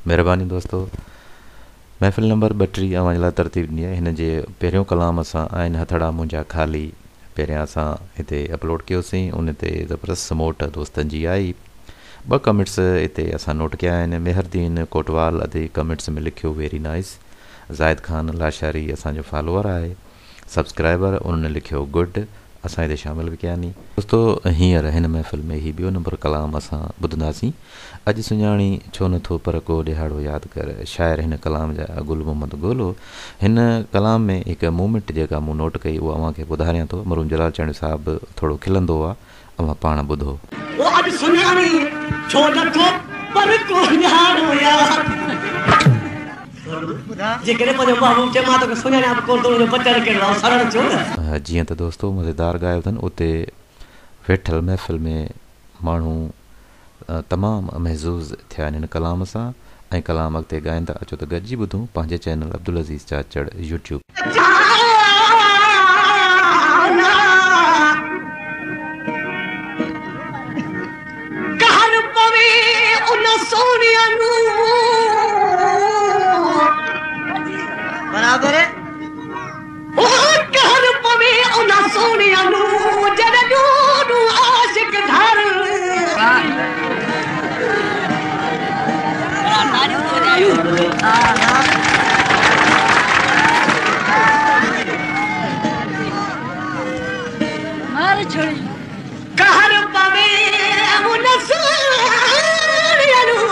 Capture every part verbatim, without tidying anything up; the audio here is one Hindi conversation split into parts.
मेहरबानी दोस्तों। महफ़िल नंबर ॿटीह अवां जे लाइ तरतीब ॾिनी आहे। हिन जे पहिरियों कलाम असां आहिनि हथड़ा मुंहिंजा ख़ाली पहिरियां असां हिते अपलोड कयोसीं। उन ते ज़बरदस्त समोट दोस्तनि जी आई। ॿ कमेंट्स हिते असां नोट कया आहिनि। मेहरदीन कोटवाल अधे कमेंट्स में लिखियो वेरी नाइस। ज़ाहिद ख़ान लाशारी असांजो फॉलोअर आहे, सब्सक्राइबर, उन्होंने लिखियो गुड। असां हिते शामिल बि कया नी दोस्तों। हींअर हिन महफ़िल में ही ॿियो नंबर कलाम असां ॿुधंदासीं। अॼु सुञाणी छो नथो पर को ॾिहाड़ो यादि कर। शाइर हिन कलाम जा गुल मोहम्मद गोलो। हिन कलाम में हिकु मूमेंट जेका मूं नोट कई उहा अव्हांखे ॿुधारियां थो। मरून जलाल चंद साहिबु थोरो खिलंदो आहे, अव्हां पाण ॿुधो। जीअं त दोस्तों मज़ेदार ॻायो अथनि, उते वेठल महफ़िल में माण्हू तमामु महज़ूज़ थिया आहिनि हिन कलाम सां। ऐं कलाम अॻिते ॻाईंदा अचो त गॾिजी ॿुधूं पंहिंजे चैनल अब्दुल अज़ीज़ चाचड़ यूट्यूब। बराबर है ओ कहर पवे उन सोनिया नु जद नु आशिक धर तारीफ हो जायो। मार छोड़ी कहर पवे उन सोनिया नु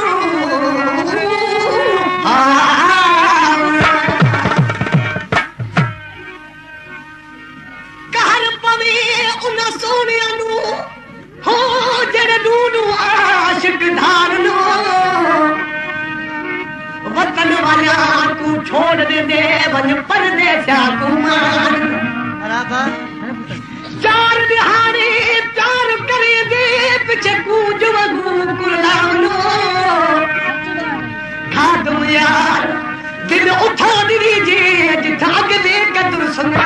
छोड़ दे दे वन पर्दे क्या कुमार बराबर चार दिहाड़ी चार करे दे पीछे कूज वगू कुलानो खाद यार दिल उठा दीजिए जिठाग दे कदर सुना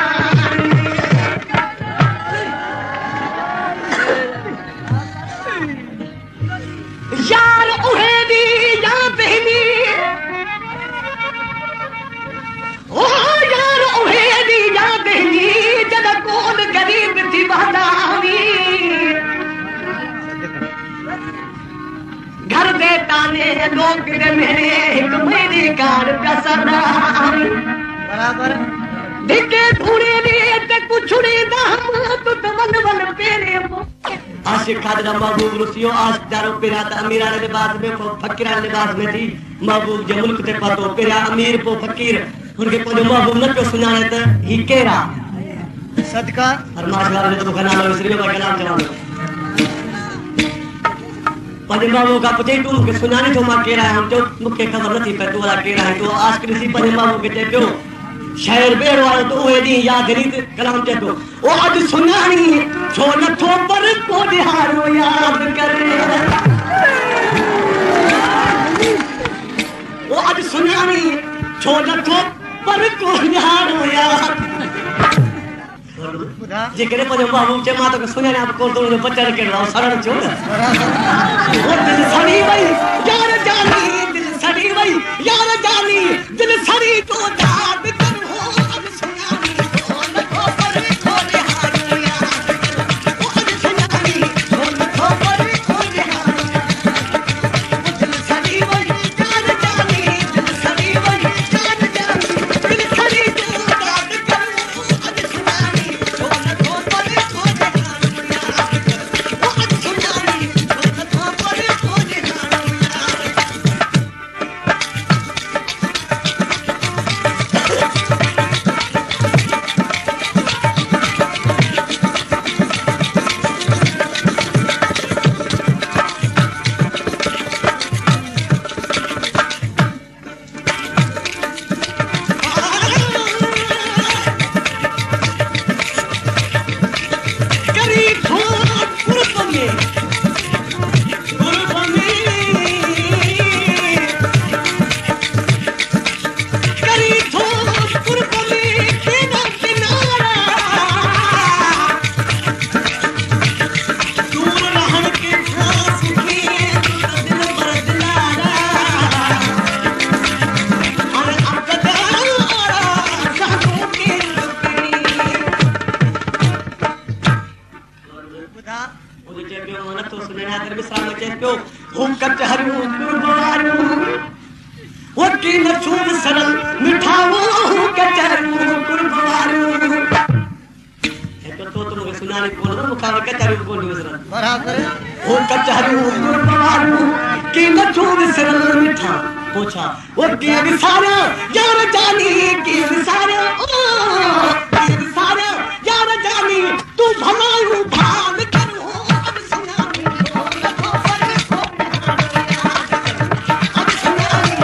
यार उहे दी या बहनी ओ यार ओहे दी याद नी जद कोन गरीब थी बहदावी घर दे ताने लोग दे मेरे एक मेरी कार कसना बराबर दिखे थोड़े ने ते कुछ ने दाम तो तमन वन पेरे आशिक खादरा महबूब रुसियो आश दारो पेरा त अमीरा ने बाद में फकीरा ने बाद में थी महबूब जे मुल्क ते पतो पेरा अमीर पो फकीर उनके पदो महबूब न पे सुनाने त ही केरा सदका और माशा ने तो खाना लो श्री बाबा का नाम चला पदे महबूब का पते तू के सुनाने तो मा केरा हम तो मुके खबर नहीं पे तू वाला केरा है तो आज के सी पदे महबूब के ते पियो शायर बेड़ वाला तो ओए दी याद नहीं कलाम ते तो ओ आज सुनानी छो न थो पर को दिहाड़ो याद करे ओ आज सुनानी छो न थो पर को दिहाड़ो याद जेकरे पदे महबूब जे मा तो सुनाने आप को तो बच्चा के लाओ शरण छो ओ दिल सड़ी भाई यार जानी दिल सड़ी भाई यार जानी दिल सड़ी तो याद की नचूद सरल मिठाओ कचरू कुर्बारू एक तो तुम मुझे सुनाने बोल रहा मुकाबले कचरू बोल रहा बराबर वो कचरू कुर्बारू की नचूद सरल मिठा पूछा वो की विसारा यार जानी की विसारा ओ की विसारा यार जानी तू भलाऊ भाग करो अब सुनानी अब सुनानी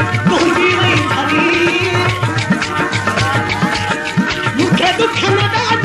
Canada!